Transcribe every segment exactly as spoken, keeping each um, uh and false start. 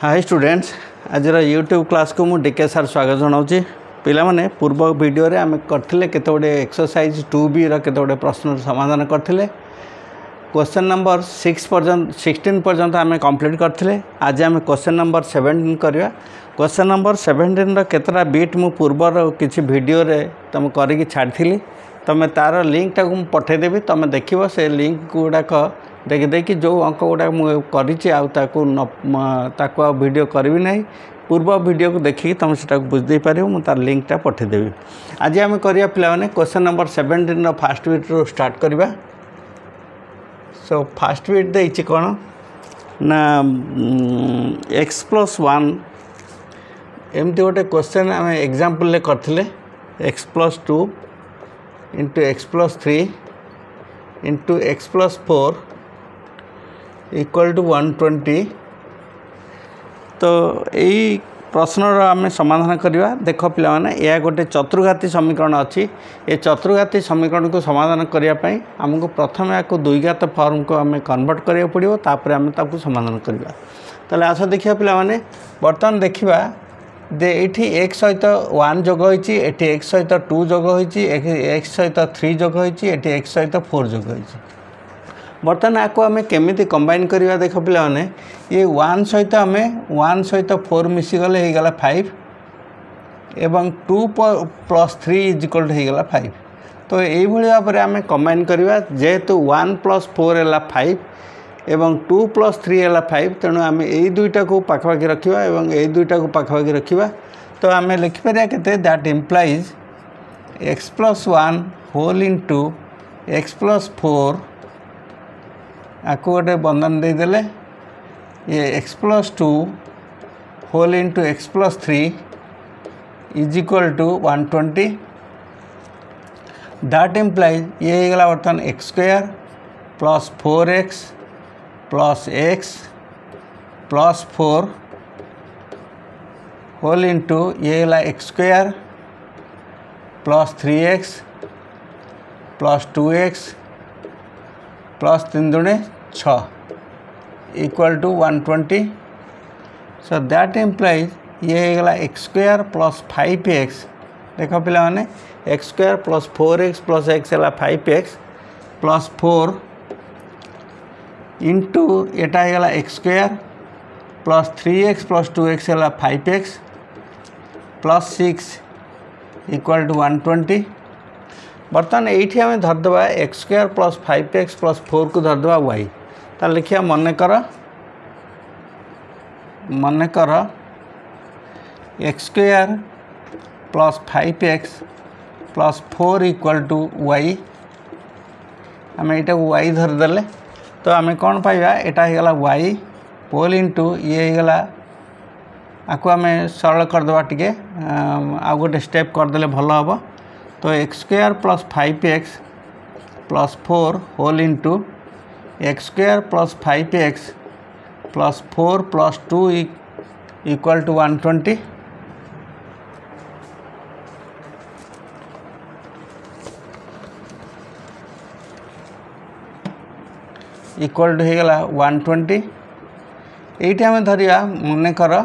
हाय students आज YouTube class को मु डीके सर स्वागत जनाऊँगी पिला माने पूर्व वीडियो रे आम करथिले केते गोटे एक्सरसाइज टू बी रा केते गोटे प्रश्न समाधान करथिले क्वेश्चन नंबर सिक्स पर्यंत सिक्सटीन पर्यंत आम कंप्लीट करथिले आज आम क्वेश्चन नंबर सेवेंटीन करवा क्वेश्चन नंबर सेवेंटीन रा केतरा बीट मु पूर्वर किछि वीडियो रे तुम करिकि छाड़थिली तुम तार लिंक टाक मु पठेदेबी तुम देखिबो से लिंक गुडाक देखि देखि जो अंक गुड़ा मुझे कर वीडियो करी ना पूर्व वीडियो को देखिए तुम से बुझे पार मुझे तार लिंक टा पठेदेवी। आज आम करिया पिलाने question number seventeen first bit रू स्टार्ट करवा। सो फास्ट बीट देछि कौन ना एक्स प्लस वन एमती गोटे क्वेश्चन आम एग्जांपल करथिले x plus two into x plus three into x plus four equal to one twenty. तो यही प्रश्न आम समाधान करवा। देख पिला यह गोटे चतुर्घाती समीकरण अच्छी ये चतुर्घाती समीकरण को समाधान करने आमको प्रथम या दुईघात फॉर्म को आम कन्वर्ट करा पड़ो तापर आम ताकू समाधान करवा। ताले आस देखिए पिला बर्तमान देखा जे ये एक्स सहित वन जोग होती एक्स सहित टू जोग होती एक्स सहित थ्री जोग होती एक्स सहित फोर जोग होती। बर्तमान आपको आम केमी कंबाइन करवा। देख पिलाने ये वन सहित आम वन सहित फोर मिसीगले हो गला फाइव एवं two plus three is equal to हो गला फाइव। तो यही भाव में आम कंबाइन करवा जेहेतु वन प्लस फोर है फाइव एवं टू प्लस थ्री है फाइव तेणु आम यही दुईटा को पाखापाखि रखा एवं यही दुईटा को पाखापाखि रखा। तो आम लिखिपर के that implies x plus one whole into x plus four आपको गोटे बंधन देदेले ये x plus two whole into x plus three is equal to one twenty. That implies ये होगा बर्तमान x square plus four x plus x plus four whole into ये होगा x square plus three x plus two x plus तीन दुणे छः equal to one twenty. So that implies ये होगा x square plus five x. देख पिलाने x square plus four x plus x है five x plus four into एटा होगा x square plus three x plus two x है five x plus six equal to one twenty. बर्तमान ये आम धरदे x square plus five x plus four को धरदे वाई। तो लिखिया मनकर मनकर x square plus five x plus four equal to y. आम यहाँ वाई धरदे तो आम कौन पाइबा यहाँ होगा वाई होल इंटू ये होगा आपको आम सरल करदे टिके आ गोटे स्टेप करदे भल हम। तो x square plus five x plus four whole into x square plus five x plus four plus two equal to one twenty. Equal to होगा वन ट्वेंटी। ये आम धरिया मनकर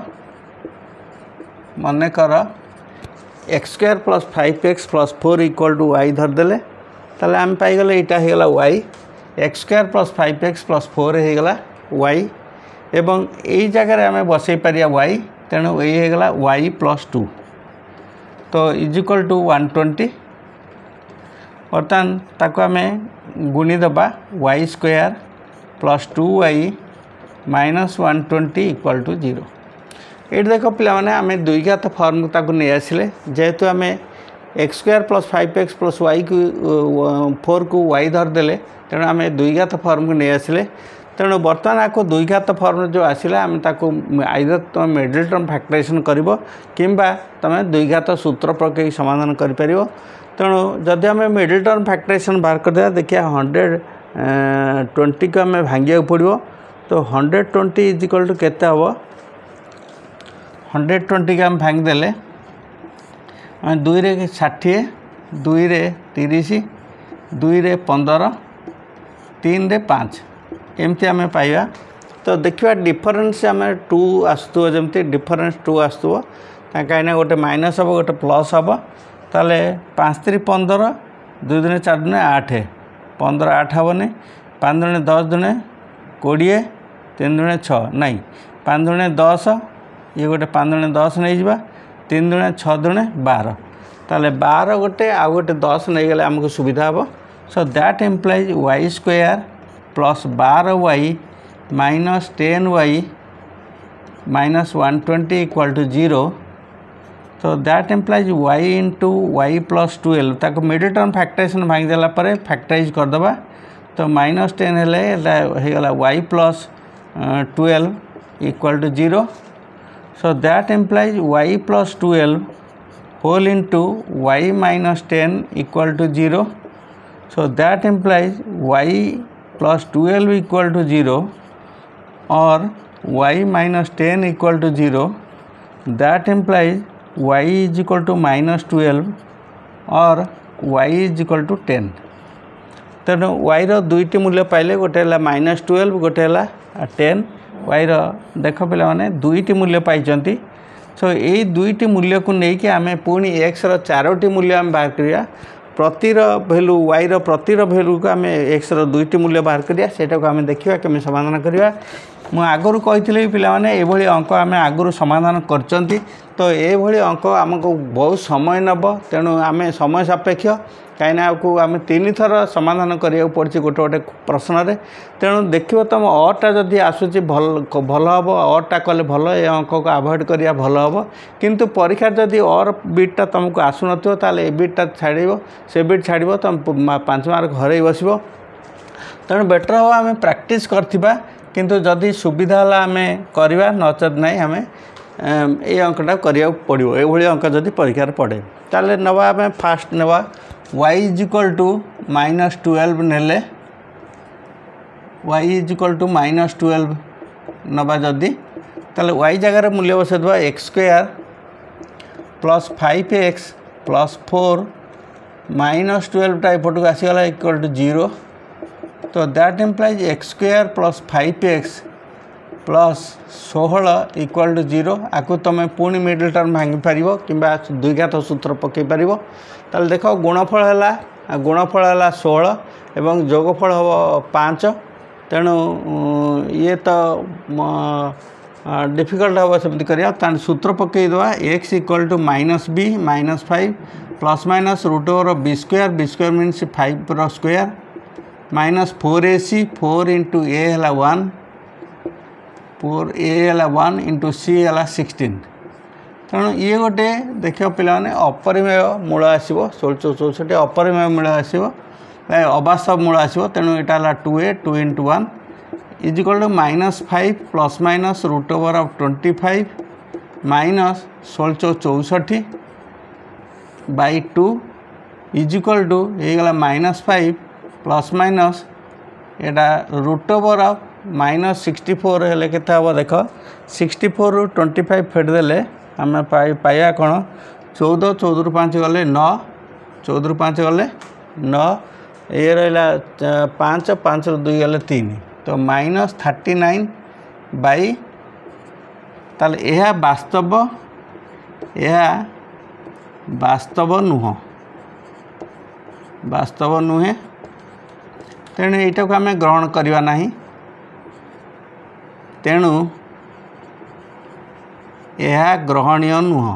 मनकर x square plus five x plus four equal to y धरदे ताले आम पाईगले यहाँ होगा y x square plus five x plus four होगा वाई एवं यही जगह आम बसई पारिया वाई तेणु ये होगा वाई प्लस टू। तो is equal to one twenty. बर्तमान ताको आम गुणीदबा y square plus two y minus one twenty equal to zero. ये देख पिलाने आम दुईघात फॉर्म ताको नहीं आसिले जेहेतु आम x square plus five x plus y को फोर को वाई धरदे तेणु आम दुईघात फॉर्म को नहीं आसिले। तेणु बर्तमान आपको दुईघात फॉर्म जो आसिला आम ताको आइदर तुम मिडिल टर्म फैक्टराइजेशन कर किंबा तुम दुईघात सूत्र प्रयोग समाधान कर। तेणु जदि आम मिडिल टर्म फैक्टराइजेशन बाहर कर देखिए हंड्रेड ट्वेंटी को आम भांगा पड़ो। तो hundred twenty is equal to केते हम हंड्रेड ट्वेंटी को आम भांगी देले दुई रे षाठिए दुई रे तीस दुई रे पंदर तीन रे पाँच एमती आम पाइबा। तो देखिए डिफरेन्स आम टू आसुव जमी डिफरेन्स टू आसुव कहीं गोटे माइनस हम गोटे प्लस हम ताले पाँच तीन पंदर दुई दिन चार दिन आठ पंदर आठ हेनी पाँच दिन दस दिन कोड़े तीन दिन छः नाई पाँच दिन दस ये गोटे पाँच दिन दस नहीं जा तीन दिन छः दिन बार ताले बार गोटे आउ गोटे दस नहीं गले आमको सुविधा हम so that implies y square plus बार y minus ten y minus one twenty equal to zero तो that implies y into y plus twelve ताको मिडिल टर्म फैक्टराइजेशन भांगीदेला पर फैक्टराइज करदे तो माइनस टेन हेला y plus twelve equal to zero so that implies y plus twelve whole into y minus ten equal to zero so that implies y plus twelve equal to zero और y minus ten equal to zero that implies y is equal to minus twelve और y is equal to ten तेणु y रो दुईटी मूल्य पाइले गोटे है minus twelve गोटे है टेन y रो देख पे मैंने दुईटी मूल्य पाई सो यही दुईटी मूल्य को लेकिन आम पुणी x रो चारोटी मूल्य आम बाहर करिया प्रतिर भैल्यू y रो प्रतिर भैल्यू को आम x रो दुईटी मूल्य बाहर करिया सेटा को आम देखिया केमे समाधान करिया मु आगुरी कही पिलाने ये अंक आम आगुरी समाधान करचंती तो ये अंक आमको बहुत समय नब तेणु आम समय सापेक्ष कहीं को आम तीन थर समाधान करा पड़ी गोटे गोटे प्रश्न रे तेणु देखिए तुम अटा जदि आसूँ भल भल हम अटा कले भल ये अंक को आभोड करा भल हम किंतु परीक्षा जदि और बिटा तुमको आसु न ए बिटा छाड़ से बिट छाड़ तुम पांच मार्क हर बस तेणु बेटर हम आम प्रैक्टिस करथिबा किंतु जदि सुविधा है आम करवा नचेत नहीं आम ये अंकटा करा पड़ो ये अंक जदि परीक्षा पड़े ताले नवा आम फास्ट नवा y is equal to minus twelve नेले y is equal to minus twelve नवा जदि ताले y जगार मूल्य बसई देवा x square plus five x plus four minus twelve टा एपटू आसीगला इक्वल टू जीरो तो that implies x square plus five x plus सोलह इक्वल टू जीरो आपको तुम पुणी मिडिल टर्म भांगी पार कि द्विघात सूत्र पकई पार ताल देख गुणफल है गुणफल है सोलह एवं जोगफल हम पाँच तेणु ये तो डिफिकल्ट हम सेमती करा सूत्र पकई देवा x equal to minus b minus five plus minus root over b square b square means five रो square minus four a c four into a है वन फोर ए है वन इंटू सी है सिक्सटीन तेणु ये गोटे देख पे अपरिमेय मूल आसो षोल चौसठ अपरिमेय मूल आसो अवास्तव मूल आसो तेणु यहाँ है two a two into one is equal to minus five plus minus root over of twenty five minus षोल चौ चौसठ by two is equal to ये माइनस फाइव प्लस माइनस यहाँ root over of minus sixty four हेल्ले के देख sixty four रु twenty five फेटदेले आम पाइबा कौन चौदह चौदह रु पाँच गले नौ चौदह रु पाँच गले नौ ये रहा पाँच पाँच रु दुई गले तीन तो माइनस थर्टी नाइन बाई ताले यह वास्तव यह वास्तव नुह वास्तव नुहे तेणु यहीटा को आम ग्रहण करवा नहीं तेणु यह ग्रहणीय नुह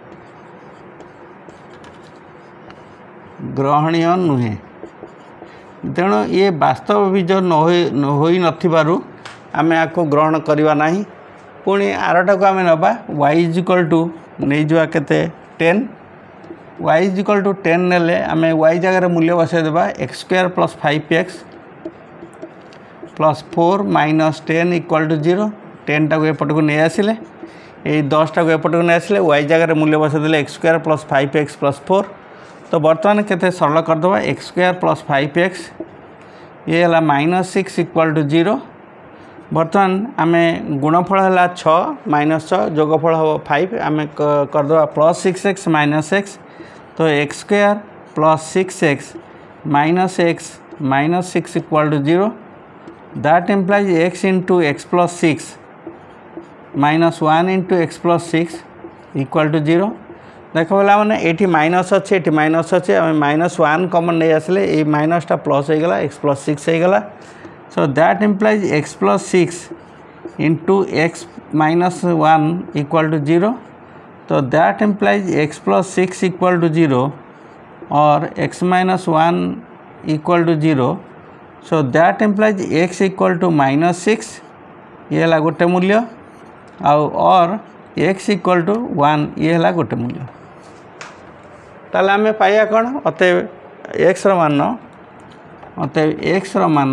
ग्रहणीय नुहे तेणु ये वास्तव बीज न हो नथिबारु आमे आपको ग्रहण करवा नहीं पुणी आरटा को आम नवा y इज इक्वल टू नहीं जा केते ten y is equal to ten नेले आम y जगार मूल्य बसई देवा x square plus five x plus four minus ten equal to zero ten टाक एपट को नहीं आसिले ये दस टाक एपट को नहीं आसिले वाई जगार मूल्य बसईदे x square plus five x plus four तो बर्तमान केते सरल करदे x square plus five x ये है minus six equal to zero बर्तमान आम गुणफल है छः माइनस छः जोगफल हम फाइव आम करदे plus six x minus x तो x square plus six x minus x minus six equal to zero that implies x into x plus six minus one into x plus six equal to zero. देख बोला मैंने ये minus अच्छे ये minus अच्छे आम minus one कमन नहीं आसले ये माइनसटा प्लस हो गला एक्स प्लस सिक्स हो गला। So that implies x plus six into x minus one equal to zero. तो that implies x plus six equal to zero और x minus one equal to zero. So that implies x equal to minus six ये है गोटे मूल्य आउ और x equal to one ये है गोटे मूल्य। ताले आमे पाइया कौन अतएव एक्स मान अतएव एक्स मान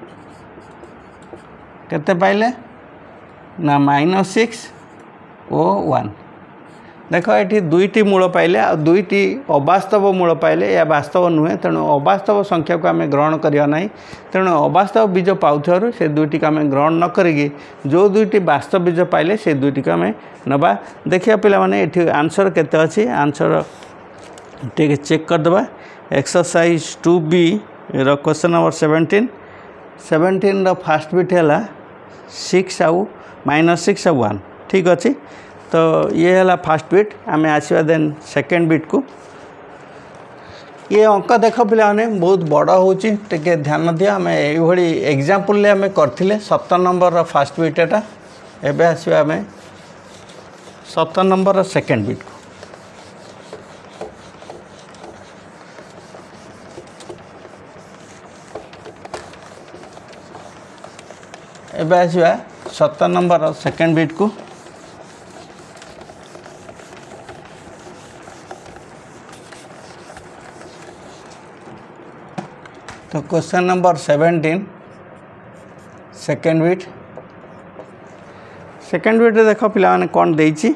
केते पाइले ना माइनस सिक्स ओ वन। देख ये दुईटी मूल पाइले आ दुईटी अवास्तव मूल पाइले या वास्तव नुहे तेणु अवास्तव संख्या को आम ग्रहण करिया नहीं। तेणु अवास्तव बीज पाउथारु से दुईटी को आम ग्रहण न करिकी जो दुईटी वास्तव बीज पाइले से दुईटी को आम नबा। देखिए पिला माने एठी आंसर केते अछि आंसर ठीक चेक कर दबा। एक्सरसाइज टू बी रो क्वेश्चन नंबर सेवेंटीन सेवेंटीन रो फर्स्ट बिट है सिक्स आउ माइनस सिक्स आउ वन ठीक अच्छे। तो ये है फर्स्ट बिट आम आसवा देन सेकेंड बिट को। ये अंक देख पे बहुत बड़ होची टे ध्यान दिया आम ये एग्जाम्पल आम करथिले सत्तर नंबर फर्स्ट बिट एटा एबे आसवा आम सत्तर नंबर सेकेंड बिट को। एबे आसवा सत्तर नंबर सेकेंड बिट को। तो question number seventeen second bit second bit देख पे कौन देती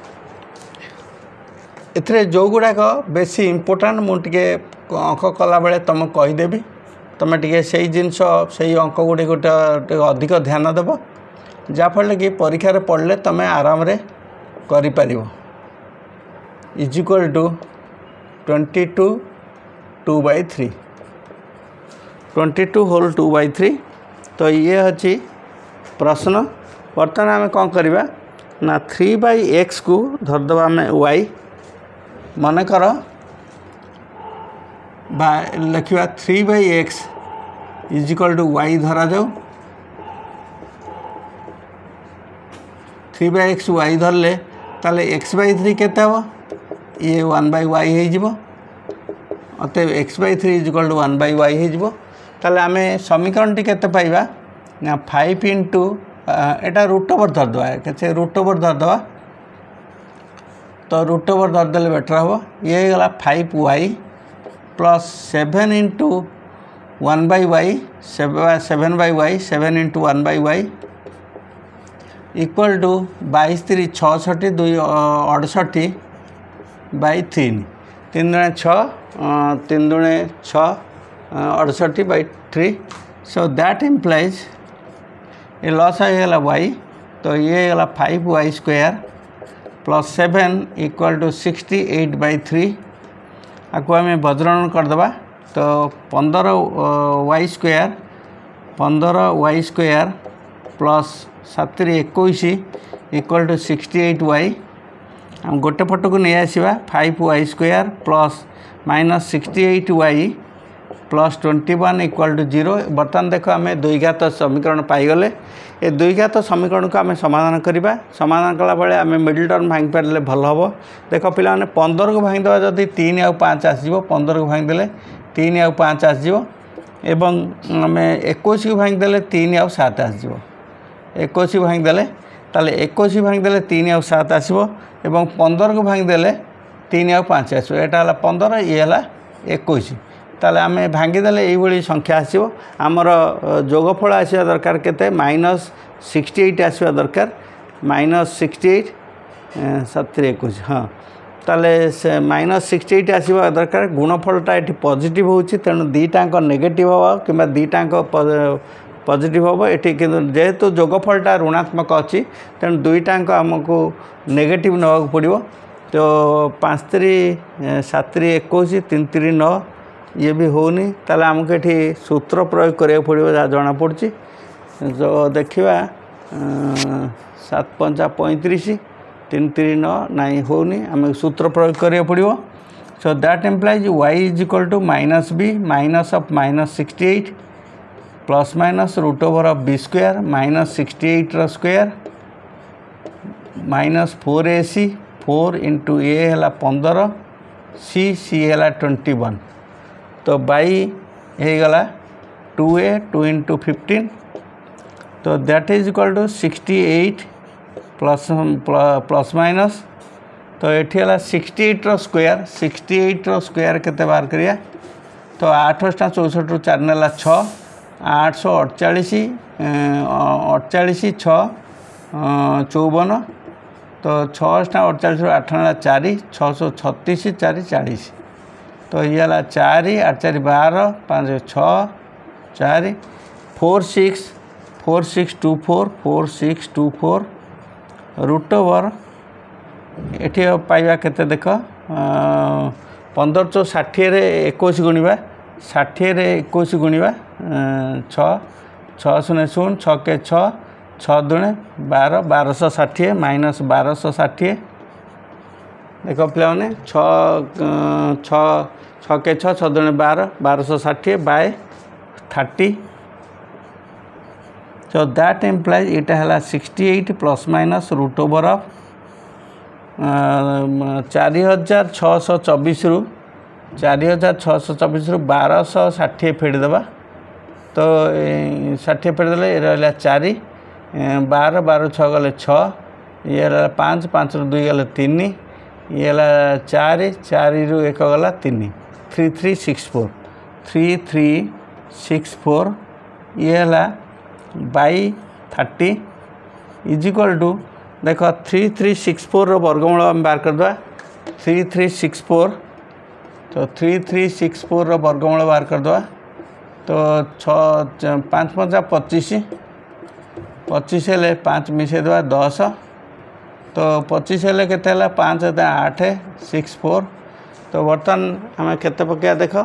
एथे जो गुड़ाक बेसी इम्पोर्टाट मुझे अंक कला बेले तुम कहीदेवी तुम टे से जिनस से अंक गुड़ी गोटे अधिक ध्यान देव जहाँफल कि परीक्षार पढ़ले तुम आराम रे कर is equal to twenty two two by three twenty two whole two by three. तो ये अच्छी प्रश्न बर्तमान आम कौन करवा ना थ्री बै एक्स को धरद आम वाई मन कर लिखा three by x is equal to y धरा जाऊ थ्री बै एक्स वाई धरले ताले एक्स बै थ्री केते हम ये वन बै वाई हो अतएव x by three is equal to one by y हो। ताले आम समीकरण टी केते पाइबा ना फाइव इंटू एटा रूट ओवर धरदे के रूट ओवर धरदे तो रूट ओवर धरदे बेटर हम ये गला five y plus seven into one by y seven by y seven into one by y equal to बाईस तीन छठी दुई अड़सठी बै तीन तीन दुणे छः तीन दुणे छः अड़सठी by three. So that implies ये लॉस होगा वाई तो ये गला five y square plus seven equal to sixty eight by three आपको आम बज्रण करदे तो पंदर वाई स्क्वायर पंदर वाई स्क्वायर प्लस सात इक्कीस equal to sixty eight y हम गोटे पट को नहीं आसवा five y square plus minus sixty eight y plus twenty one equal to zero. बर्तमान देख आम द्विघात समीकरण पाईगले ये द्विघात समीकरण को आम समाधान करवा समाधान कला बेले आम मिडिल टर्म भांगी पारे भल हम। देख पे पंदर को भांगीदे जदि तीन आउ पाँच आसो पंदर को भांगीदे तीन आउ पाँच आसो एवं आम इक्कीस को भांगीदे तीन आउ सात आसो इक्कीस भांगीदे ताले इक्कीस भांगीदे तीन आउ सात आसो एवं पंदर को भांगीदे तीन आउ पाँच आसो यहाँ है पंदर ये है इक्कीस ताले आम भांगीदे ये संख्या आसो आमर जोगफल आसवा दरकार केते माइनस सिक्सटी एट आसवा दरकार माइनस सिक्सटी एट सात इक्कीस हाँ ताले से माइनस सिक्सटी एट आसवा दरकार गुणफलटा ये पॉजिटिव होची तेणु दीटाक नेगेटिव हम कि दीटाक पॉजिटिव हम ये जेहेतु जोगफलटा ऋणात्मक अच्छी तेणु दुईटाक आमको नेगेटिव नवाक पड़ो। तो पाँच त्री सात इक्कीस तीन त्री नौ ये भी होनी ताले आमको ये सूत्र प्रयोग करा पड़ो जहाँ जना पड़ी जो देखा सात पंचा पैंतीस तीन तीन नौ नाई होनी आम सूत्र प्रयोग करिया पड़ो। So that implies y is equal to minus b minus of minus sixty eight plus minus root over of b square minus sixty eight रो square minus four a c four into a है पंदर c c है twenty one तो by गला two a two into fifteen तो that is equal to sixty eight plus plus minus तो ये sixty eight रो स्क्वायर सिक्सटी एट रो स्क्वायर केते बार करिया तो आठ चौसठ रु चार नेला छः आठ सौ अड़चाश अड़चाश छः चौवन तो छः अड़चाश आठ नेला चार छः सौ छत्तीस चार चालीस तो ये चार आठ चार बार पाँच छः चार four six four six two four four six two four root over ये पाइबा केते देख पंदर चौ षाठी एक गुणवा षाठी एक गुणवा छः छः शून्य शून्य छः के छः छः दुणे बार बारश षाठी माइनस बारश षाठी देख पे छः छः के छः छः दुणे बार बारश षाठी by thirty so that implies इटा है sixty eight plus minus root over of चार हजार छःश चौबीस रु चार हजार छःश चौबीस रु बारश षाठी फेड़देवा तो षाठी फेड़दे ये रहा चार बार बार छः गले छः ये पाँच पाँच रु दुई गले तीन ये चार चार रु एक गला तीन three three six four three three six four ये है by thirty is equal to देख थ्री थ्री सिक्स फोर वर्गमूल आम बाहर करदे थ्री थ्री सिक्स फोर तो थ्री थ्री सिक्स फोर वर्गमूल बाहर करदे तो छः पाँच पंचा पचीस पचीस हेले पाँच मिसेदेवा दस तो पचीस हेले केते हेला पाँच आठ सिक्स फोर तो बर्तमान आम केते पकड़ा देख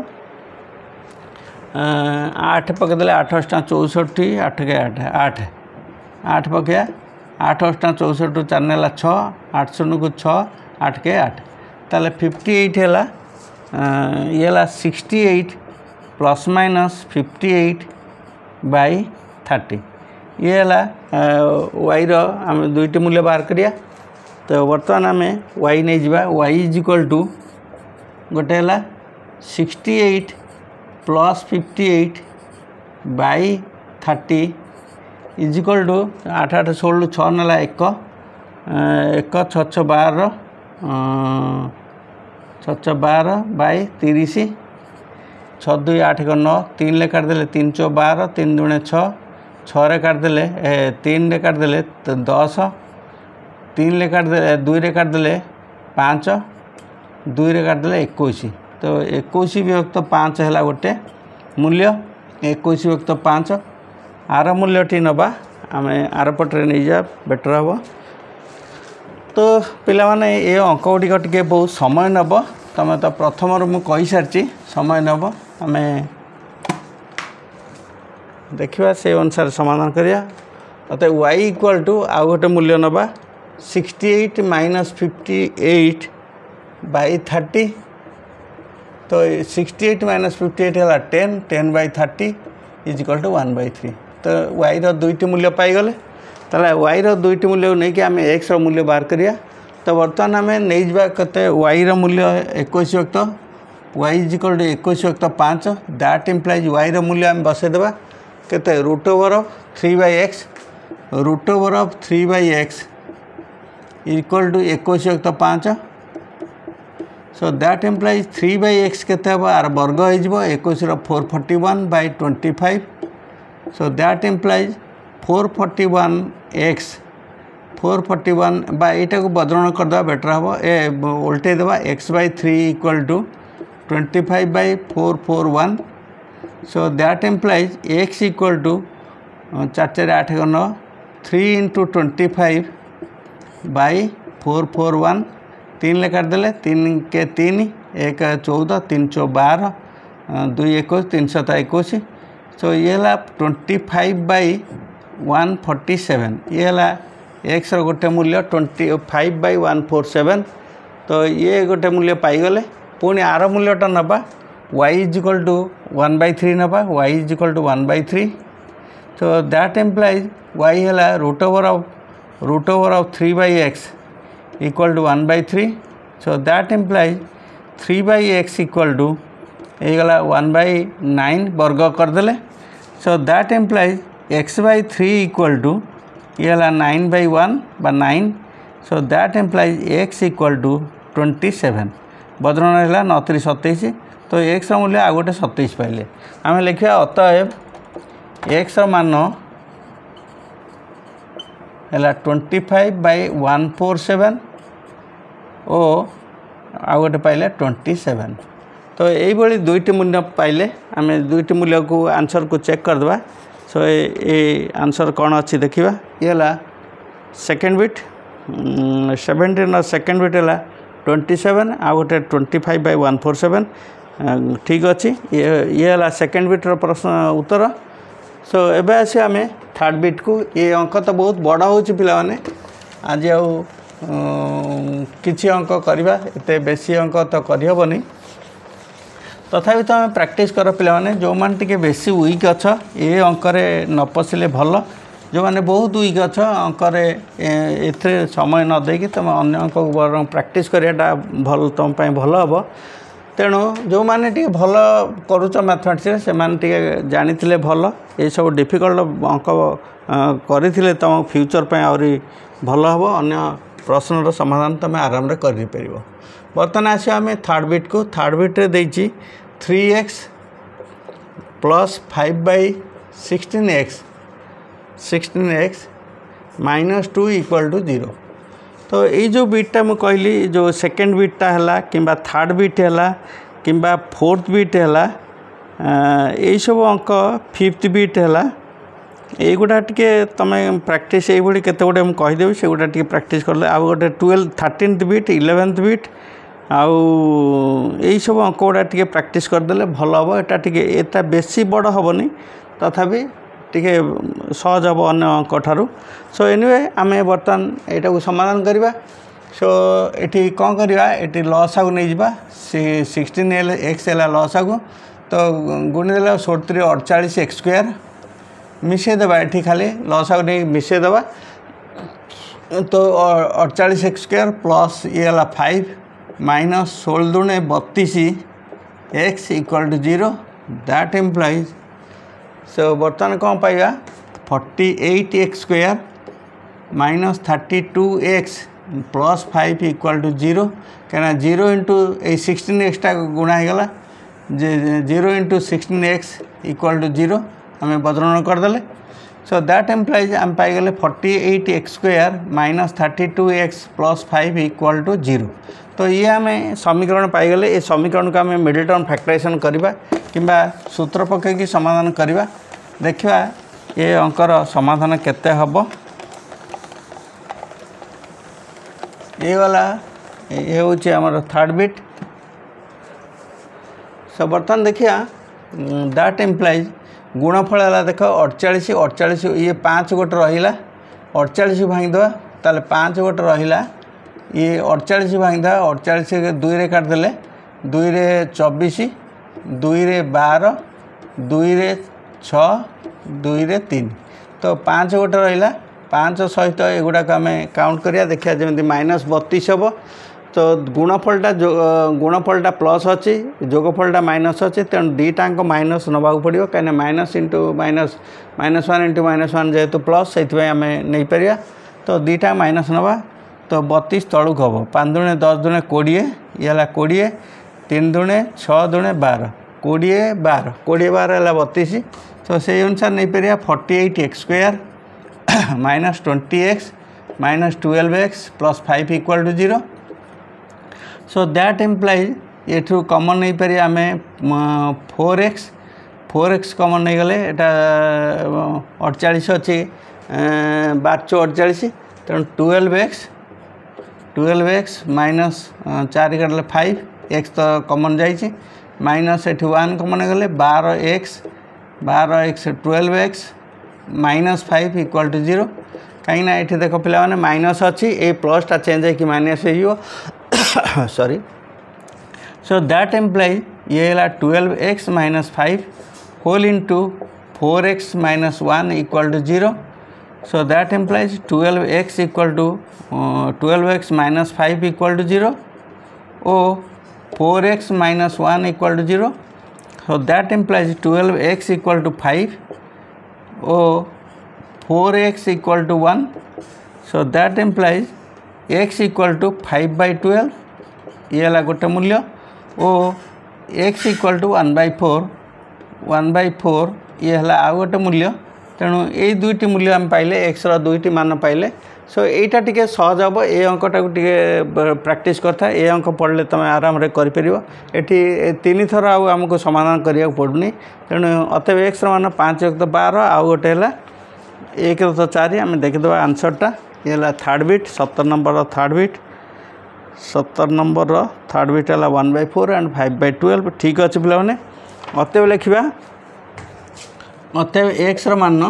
आठ पकईदे आठ अष्टा चौसठी आठ के आठ आठ आठ पकड़ा आठ अष्टा चौसठ रु चार नेला छः आठ शून्य को छः आठ के आठ ताले फिफ्टी एट है ये sixty eight plus minus fifty eight by thirty ये है वाई रम दुईट मूल्य बाहर करिया तो बर्तमान आम वाई नहीं जावा वाई इज इक्वल टू गोटे है sixty eight plus fifty eight by thirty is equal to आठ आठ षोल छः नेला एक एक छः छः बार छः छः बार बाई तीस छः दुई आठ एक नौ तीन ले काटदे तीन चौ बार तीन दुणे छः छः काटदे तीन रे काटदे दस तीन ले काटदे दुई रे काटदे पाँच दुई रे काटदे इक्कीस तो इक्कीस विभक्त पाँच है गोटे मूल्य इक्कीस विभक्त पाँच आर मूल्यटी नवा आम आर पटे नहीं जा बेटर हम तो पिला माने ये अंक गुड़िक टे बहुत समय नब तुम तो प्रथम मुझे सारी समय नब आम देखा से अनुसार समाधान करिया तो वाई इक्वल टू आउ गोटे मूल्य नवा sixty eight minus fifty eight by thirty तो sixty eight minus fifty eight है ten ten by thirty is equal to one by three तो वाई दुईट मूल्य पाईगले ताला वाई दुईट मूल्य नहीं कि आम एक्स मूल्य बाहर करिया तो बर्तमान आम नहीं जावा कते वाई मूल्य इक्कीस वक्त वाई इज इक्वल टू इक्कीस वक्त पाँच दैट इम्प्लाइज वाई मूल्य आम बसईदेवा केते root over of three by x root over of three by x equal to इक्कीस वक्त पाँच so that implies three by x केते हम आर वर्ग हो इक्कीस four forty one by twenty five so that implies four forty one x four forty one बा यहाँ को बदरण करदे बेटर हम ए उल्टे देवा x by three equal to twenty five by four four one so that implies x equal to चार चार आठ नौ three into twenty five by four four one तीन ले काटदे तीन के तीन एक चौदह तीन चौ बार दुई इक्कीस तीन सत इक्कीस सो ये है twenty five by one forty seven ये है एक्स रो गोटे मूल्य twenty five by one four seven तो ये गोटे मूल्य पाईगले पुणी आर मूल्यटा नवा y is equal to one by three नवा y is equal to one by three तो दैट एम्प्लाइज वाई है root over of root over of three by x equal to one by three so that implies three by x equal to गला one by nine वर्ग करदे so that implies x by three equal to ये है nine by one बा nine so that implies x equal to twenty seven बदलन है नौतीस सतैश तो एक्स मूल्य आ गोटे सतैश पाइले आम लिखा अतएव एक्स मान है twenty five by one four seven ओ आ गोटे पाइले ट्वेंटी सेवेन तो यही दुईटी मूल्य पाइले आम दुईटी मूल्य को आंसर को चेक करदे सो ये आंसर कौन अच्छी देखा ये है second bit seventeen second bit है ट्वेंटी सेवेन आ गोटे twenty five by one four seven ठीक अच्छी ये ये है सेकेंड बिट्र प्रश्न उत्तर सो एबे आसी आम थर्ड बिट को ये अंक तो बहुत बड़ा हो पाने आज आ किसी अंक करवा एत बेसी अंक तो करहबनी तथापि तो आम प्रैक्टिस कर पे जो मैंने बेसी वीक अच्छ ये अंक न पशिले भल जो मैंने बहुत वीक अच्छ अंक ए समय न देकी तुम अन्य अंक बर प्रैक्टिस कराटा भल तुम भल हम तेणु जो मैंने टी भल करुच मैथमेटिक्स से मैंने जानी भल ये सब डिफिकल्ट अंक करते तुम फ्यूचर पे आहरी भल हम अन्य प्रश्नर समाधान तुम आराम कर बर्तमान आस आम थर्ड बिट को थर्ड बिट्रे देती three x plus five by sixteen x sixteen x minus two equal to zero तो ये जो बिटा मुझे कहली जो सेकेंड बिटा है कि थर्ड बिट है कि फोर्थ बिट है यही सब अंक फिफ्थ बिट है युवा टे तुम प्रैक्टिस ये केते गुटे मुझे कहीदेवी से गुटा टे प्रैक्टिस कर आ गए twelve thirteenth bit eleventh bit आउ यही सब अंक गुड़ा टे प्रैक्टिस करदे भल हम एटा टे एटा बेसी बड़ हेनी तथापि टे सहज हम अन्य अंक ठारू सो एनिवे आम बर्तमान यहाँ को समाधान करवा सो ये कौन करवा ये लसागु नहीं जावा सिक्सटीन एल एक्स है लसागु तो गुणीदे सोलह अड़चाश एक्स स्क्वायर मिसेदेवा ये खाली लसागु नहीं मिसेदेवा तो अड़चाश एक्स स्क्वायर प्लस ये है फाइव माइनस सोलह दुणे बत्तीस x equal to zero that implies so बर्तमान कौन पाइबा forty eight x square minus thirty two x plus five equal to zero क्या जीरो इंटू ए सिक्सटीन एक्सटा गुणा होगला zero into sixteen x equal to zero आम बदलन करदे सो दैट एम्प्लाइज आम पाईगले forty eight x square minus thirty two x plus five equal to zero तो ये आम समीकरण पाईगले ये समीकरण को आम मिडिल टर्म फैक्टराइजेशन करवा कि सूत्र पकईकि समाधान करवा देखा ये अंकर समाधान केते हब ये वाला ये हूँ आमर थर्ड बिट सो बर्तमान देखिया दैट एम्प्लाइज गुणफल है देख अड़चाश अड़चाश ये पाँच गोटे रहा अड़चाश भांगीदे ताले पाँच गोटे रहा ये अड़चाश भांगीदे अड़चाश दुई रे काटदे दुई रे चौबीस दुई रे बार दुई रे छ दुई रे तीन तो पाँच गोटे रहा पाँच सहित एगुड़ाक आम काउंट करिया देखिया जमी माइनस बत्तीस हम तो गुणफलटा जो गुणफलटा प्लस अच्छी जोगफलटा माइनस अच्छी तेणु दीटाक माइनस नवा पड़ो कहीं minus into minus minus one into minus one जेहेतु प्लस से आम नहीं पार तो दीटा माइनस नवा तो बत्तीस तलुक हम पाँच दुणे दस दुणे कोड़े ये है कोड़े तीन दुणे छः दुणे बार कोड़े बार कोड़े बार है बत्तीस तो से अनुसार नहीं पार forty eight x square minus twenty x minus twelve x plus five equal to zero so that implies ये कमन नहीं पारे आम four x four x common नहीं गले यहाँ अड़चाश अच्छी बार चौ अड़चाश तेणु twelve x twelve x minus चार काटले फाइव एक्स तो कमन जाइए माइनस एटी वन कमन गले बार एक्स बार x twelve x minus five equal to zero कहीं ये देख पे माइनस अच्छी ए प्लसटा चेंज है कि माइनस हो सॉरी सो दैट एम्प्लाई ये है twelve x minus five whole into four x minus one equal to zero so that implies twelve x equal to twelve x minus five equal to zero ओ four x minus one equal to zero so that implies twelve x equal to five or four x equal to one so that implies x equal to five by twelve ये है गोटे मूल्य और x equal to one by four one by four ये है आ गोटे मूल्य तेणु ये दुईटी मूल्य आम पाइले x रो दुईटी मान पाइले सो यहीटा टिके सहज हम ए अंकटा टिके प्रैक्टिस करता ए अंक पढ़ले तुम आराम रे कर परिबो एठी तीन थर आमको समाधान करिया पड़ुनी तेणु अतएव एक्स मान पाँच एक तो बार आउ गोटे है एक तो चार आम देखीदे आंसरटा ये है थर्ड बिट सत्तर नंबर थर्ड बिट सत्तर नंबर थर्ड बिट है one by four and five by twelve ठीक अच्छे पे अतएव लिखा अतएव एक्स मान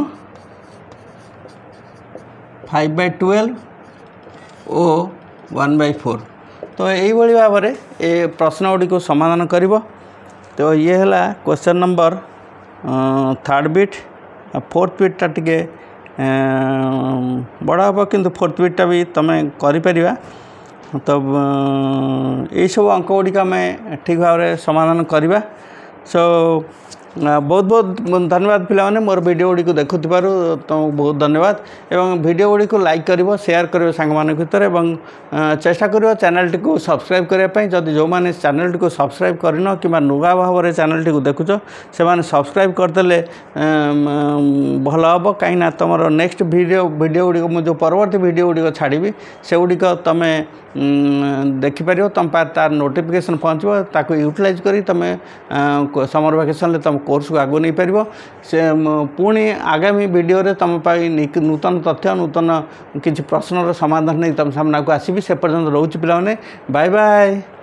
फाइव बै ट्वेल्व ओ वन बै फोर तो यही भाव में ये प्रश्न गुड़ी को समाधान कर तो ये है question number third bit fourth बिटा टिके बड़ा हम किंतु फोर्थ बिटा भी तुम कर तो यही सब अंक गुड़ी आम ठीक भाव में समाधान करवा सो बहुत बहुत धन्यवाद पिलाने मोर वीडियो गुड़ी को देखुवर तुमको बहुत धन्यवाद एवं वीडियो गुड़ी को लाइक कर शेयर कर सांग मान भितर एवं चेष्टा कर चैनल टी सब्सक्राइब करने जदि जो मैंने चैनल टी सब्सक्राइब करन कि नुआ भाव में चैनल टी देखुच से सब्सक्राइब करदे भल हम कहीं तुम नेक्स्ट वीडियो वीडियो गुड़ी मुझे जो परवर्ती वीडियो गुड़ी छाड़ी से गुड़िक तुम देखिपर तुम तार नोटिफिकेशन पहुँचो ताको यूटिलाइज कर तुम समर वैकेशन तुम कोर्स को आगु नहीं पार से पुणी आगामी वीडियो रे तुम नूतन तथ्य नूतन किसी प्रश्नर समाधान नहीं तुम सामना को आसबि से पर्यंत रोच पिला बाय बाय।